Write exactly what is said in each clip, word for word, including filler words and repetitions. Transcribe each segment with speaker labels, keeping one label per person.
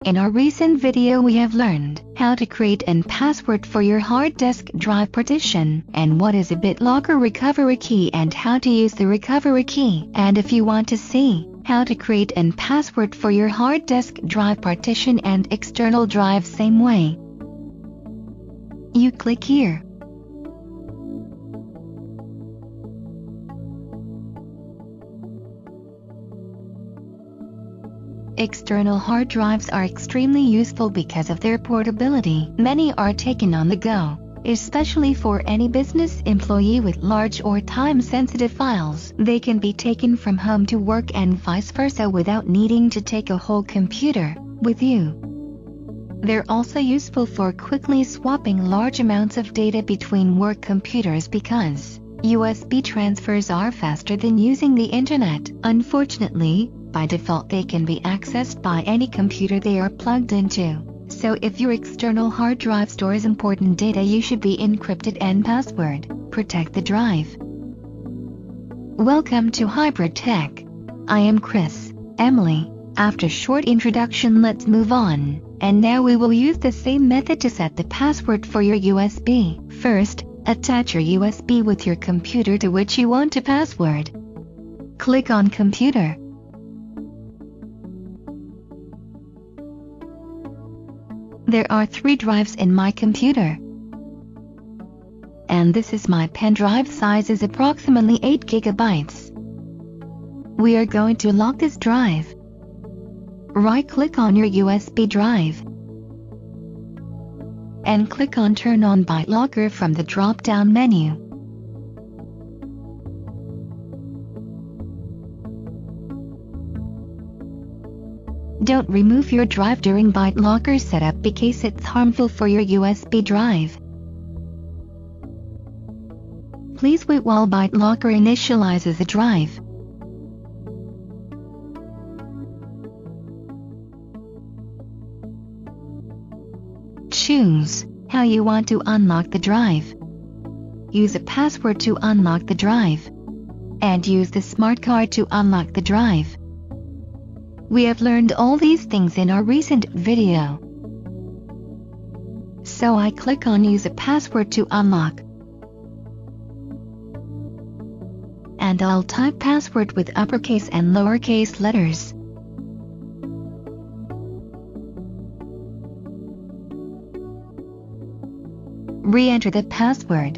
Speaker 1: In our recent video we have learned how to create a password for your hard disk drive partition, and what is a BitLocker recovery key and how to use the recovery key. And if you want to see how to create a password for your hard disk drive partition and external drive same way, you click here. External hard drives are extremely useful because of their portability. Many are taken on the go, especially for any business employee with large or time-sensitive files. They can be taken from home to work and vice versa without needing to take a whole computer with you. They're also useful for quickly swapping large amounts of data between work computers because U S B transfers are faster than using the internet. Unfortunately, by default they can be accessed by any computer they are plugged into. So if your external hard drive stores important data, you should be encrypted and password protect the drive. Welcome to HybridTech. I am Chris, Emily. After short introduction, let's move on. And now we will use the same method to set the password for your U S B. First, attach your U S B with your computer to which you want to password. Click on Computer. There are three drives in my computer, and this is my pen drive. Size is approximately eight gigabytes. We are going to lock this drive. Right-click on your U S B drive and click on Turn on BitLocker from the drop-down menu. Don't remove your drive during BitLocker setup because it's harmful for your U S B drive. Please wait while BitLocker initializes the drive. Choose how you want to unlock the drive. Use a password to unlock the drive, and use the smart card to unlock the drive. We have learned all these things in our recent video. So I click on Use a password to unlock, and I'll type password with uppercase and lowercase letters. Re-enter the password.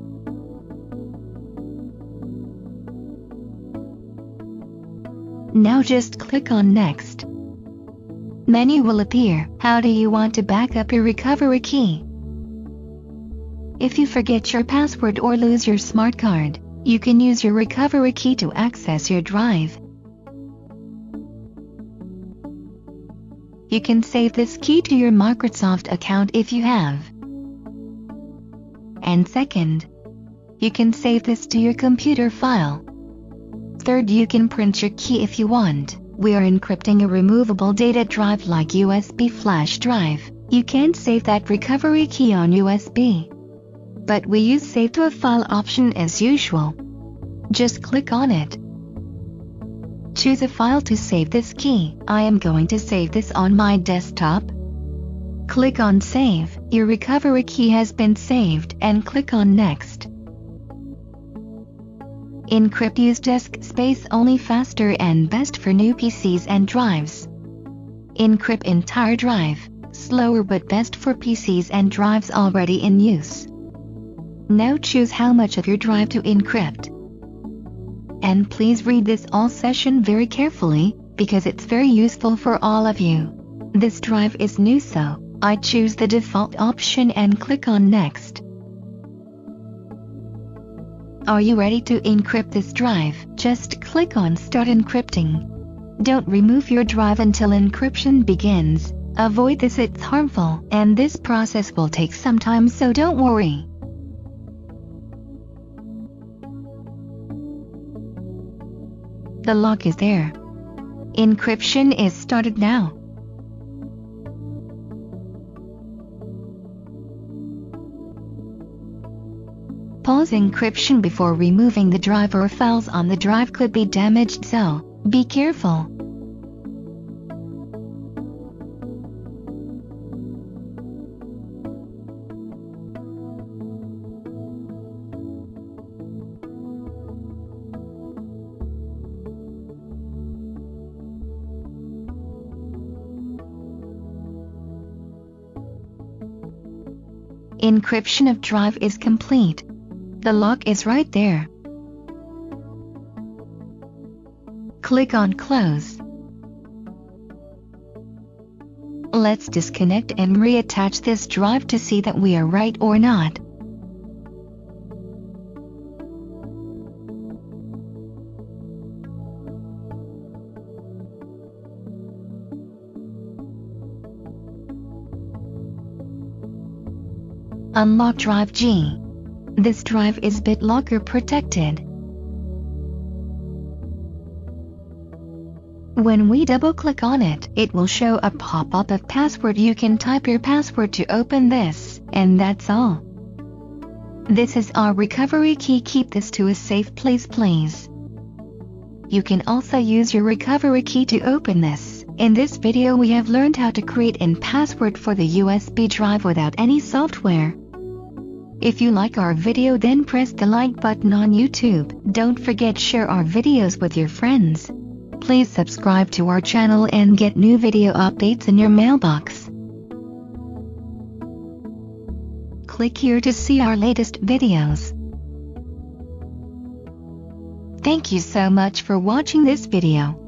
Speaker 1: Now just click on Next. Menu will appear. How do you want to back up your recovery key? If you forget your password or lose your smart card, you can use your recovery key to access your drive. You can save this key to your Microsoft account if you have. And second, you can save this to your computer file. Third, you can print your key if you want. We are encrypting a removable data drive like U S B flash drive. You can't save that recovery key on U S B, but we use Save to a File option as usual. Just click on it. Choose a file to save this key. I am going to save this on my desktop. Click on Save. Your recovery key has been saved and click on Next. Encrypt use disk space only, faster and best for new P Cs and drives. Encrypt entire drive, slower but best for P Cs and drives already in use. Now choose how much of your drive to encrypt. And please read this all session very carefully, because it's very useful for all of you. This drive is new, so I choose the default option and click on Next. Are you ready to encrypt this drive? Just click on Start Encrypting. Don't remove your drive until encryption begins. Avoid this, it's harmful, and this process will take some time, so don't worry. The lock is there. Encryption is started now. Pause encryption before removing the drive, or files on the drive could be damaged, so be careful. Encryption of drive is complete. The lock is right there. Click on Close. Let's disconnect and reattach this drive to see that we are right or not. Unlock drive G. This drive is BitLocker protected. When we double-click on it, it will show a pop-up of password. You can type your password to open this, and that's all. This is our recovery key. Keep this to a safe place, please. You can also use your recovery key to open this. In this video we have learned how to create a password for the U S B drive without any software. If you like our video, then press the like button on YouTube. Don't forget to share our videos with your friends. Please subscribe to our channel and get new video updates in your mailbox. Click here to see our latest videos. Thank you so much for watching this video.